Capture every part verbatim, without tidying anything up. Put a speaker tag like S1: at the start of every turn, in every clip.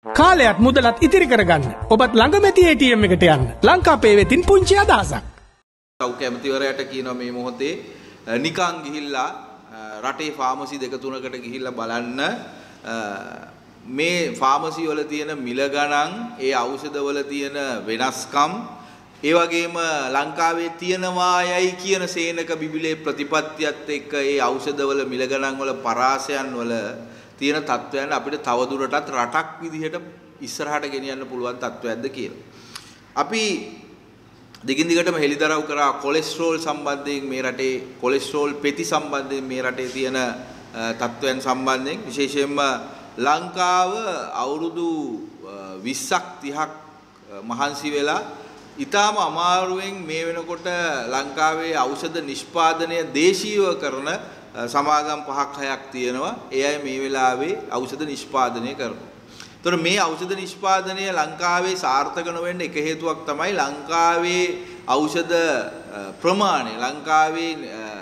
S1: කාලයක් මුදලත් ඉතිරි කරගන්න. ඔබත් ළඟම ඇති A T M එකට යන්න. ලංකාපේ වෙතින් පුංචි අදහසක්.
S2: සෞඛ්‍ය ඇමතිවරයාට කියනවා මේ මොහොතේ නිකන් ගිහිල්ලා රටේ ෆාමසි දෙක තුනකට ගිහිල්ලා බලන්න මේ ෆාමසි වල තියෙන මිල ගණන්, ඒ ඖෂධ වල තියෙන වෙනස්කම්, ඒ වගේම ලංකාවේ තියෙනවායයි කියන සේනක බිබිලේ ප්‍රතිපත්තියත් එක්ක ඒ ඖෂධ වල මිල ගණන් වල පරාසයන් වල තියෙන තත්වයන් අපිට තවදුරටත් රටක් විදිහට ඉස්සරහට ගෙනියන්න පුළුවන් තත්වයක්ද කියලා. අපි දිගින් දිගටම හෙළිදරව් කරා කොලෙස්ටරෝල් සම්බන්ධයෙන් මේ රටේ කොලෙස්ටරෝල් පෙති සම්බන්ධයෙන් මේ රටේ තියෙන තත්වයන් සම්බන්ධයෙන් විශේෂයෙන්ම ලංකාව අවුරුදු විස්සක් තිහක් මහන්සි වෙලා ඊටාම අමාරුවෙන් මේ වෙනකොට ලංකාවේ ඖෂධ නිෂ්පාදනය දේශීයව කරන සමාගම් පහක් හයක් තියෙනවා. ඒ අය මේ වෙලාවේ ඖෂධ නිෂ්පාදනය කරනවා. ඒතර මේ ඖෂධ නිෂ්පාදනය ලංකාවේ සාර්ථක නොවෙන්න එක හේතුවක් තමයි ලංකාවේ ඖෂධ ප්‍රමාණය. ලංකාවේ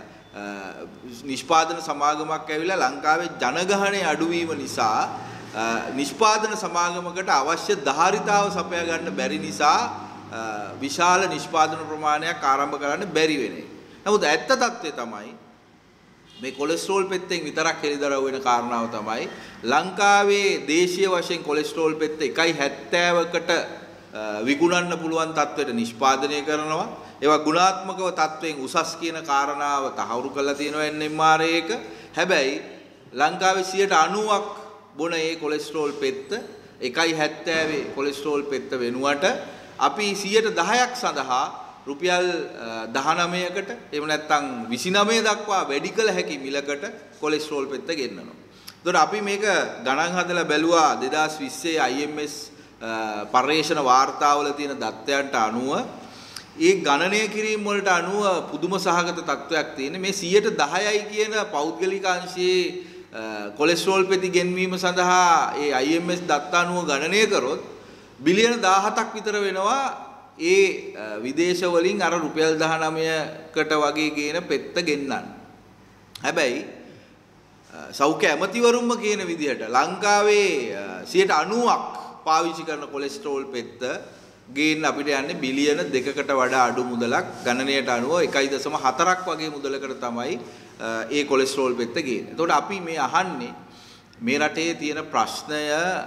S2: නිෂ්පාදන සමාගමක් ඇවිල්ලා ලංකාවේ ජනගහනය අඩුවීම නිසා නිෂ්පාදන සමාගමකට අවශ්‍ය ධාරිතාව සපයා ගන්න බැරි නිසා විශාල නිෂ්පාදන ප්‍රමාණයක් ආරම්භ කරන්න බැරි වෙන එක. නමුත් ඇත්ත తත්වය තමයි මේ කොලෙස්ටරෝල් පෙත්තෙන් විතරක් හෙළිදරව් වෙන කාරණාව තමයි ලංකාවේ දේශීය වශයෙන් කොලෙස්ටරෝල් පෙත්ත එකයි හැත්තෑවකට විකුණන්න පුළුවන් තත්ත්වයට නිෂ්පාදනය කරනවා. ඒවා ගුණාත්මකව තත්ත්වයෙන් උසස් කියන කාරණාව තහවුරු කරලා තියෙනවා N M R එක. හැබැයි ලංකාවේ සියයට අනූවක් බොන ඒ කොලෙස්ටරෝල් පෙත්ත එකයි හැත්තෑවේ කොලෙස්ටරෝල් පෙත්ත වෙනුවට අපි සියයට දහයක් සඳහා රුපියල් දහනවයකට එහෙම නැත්නම් විසිනවය දක්වා වැඩි කළ හැකි මිලකට කොලෙස්ටරෝල් පෙත්ත ගෙන්නනවා. ඒතකොට අපි මේක ගණන් හදලා බැලුවා දෙදාස් විස්සේ I M S පර්යේෂණ වාර්තාවල තියෙන දත්තයන්ට අනුව ඒ ගණනය කිරීම වලට අනුව පුදුම සහගත තත්වයක් තියෙන මේ සියයට දහයයි කියන පෞද්ගලික අංශයේ කොලෙස්ටරෝල් පෙති ගෙන්වීම සඳහා ඒ I M S දත්ත අනුව ගණනය කරොත් බිලියන දාහතක් විතර වෙනවා. ඒ විදේශ වලින් අර රුපියල් දහනවයකට වගේ ගේන පෙත්ත ගෙන්නන්න. හැබැයි සෞඛ්‍ය ඇමතිවරුන්ම කියන විදිහට ලංකාවේ සියයට අනූවක් පාවිච්චි කරන කොලෙස්ටරෝල් පෙත්ත ගේන්න අපිට යන්නේ බිලියන දෙකකට වඩා අඩු මුදලක්. ගණනයට අනුව එකයි දශම හතරක් වගේ මුදලකට තමයි ඒ කොලෙස්ටරෝල් පෙත්ත ගේන්නේ. එතකොට අපි මේ අහන්නේ මේ රටේ තියෙන ප්‍රශ්නය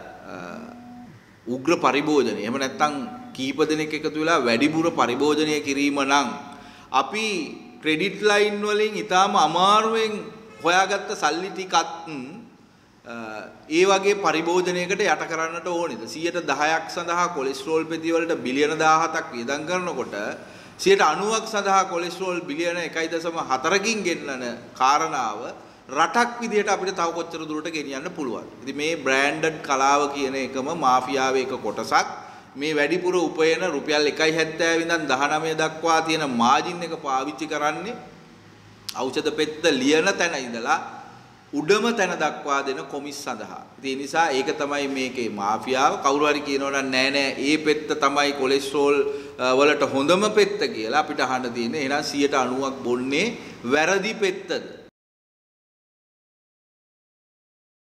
S2: උග්‍ර පරිභෝජනය. එහෙම නැත්නම් කීප දෙනෙක් එකතු වෙලා වැඩිපුර පරිභෝජනය කිරීම නම් අපි ක්‍රෙඩිට් ලයින් වලින් ඊටාම අමාරුවෙන් හොයාගත්ත සල්ලි ටිකත් ඒ වගේ පරිභෝජනයකට යට කරන්නට ඕනේද? සියයට දහයක් සඳහා කොලෙස්ටරෝල් පෙති වලට බිලියන දහහතක් වියදම් කරනකොට සියයට අනූවක් සඳහා කොලෙස්ටරෝල් බිලියන එකයි දශම හතරකින් ගෙන්නන කාරණාව රටක් විදිහට අපිට තව කොච්චර දුරට ගෙනියන්න පුළුවන්. ඉතින් මේ බ්‍රෑන්ඩඩ් කලාව කියන එකම මාෆියාවේ එක කොටසක්. මේ වැඩිපුර උපයන රුපියල් එකයි හැත්තෑව ඉඳන් දහනවය දක්වා තියෙන මාජින් එක පාවිච්චි කරන්නේ ඖෂධ පෙත්ත ලියන තැන ඉඳලා උඩම තැන දක්වා දෙන කොමිස් සඳහා. ඒ නිසා ඒක තමයි මේකේ මාෆියාව. කවුරු හරි කියනවා නම් නෑ නෑ ඒ පෙත්ත තමයි කොලෙස්ටරෝල් වලට හොඳම පෙත්ත කියලා අපිට අහන්න තියෙන්නේ. එහෙනම් සියයට අනූවක් බොන්නේ වැරදි පෙත්තද?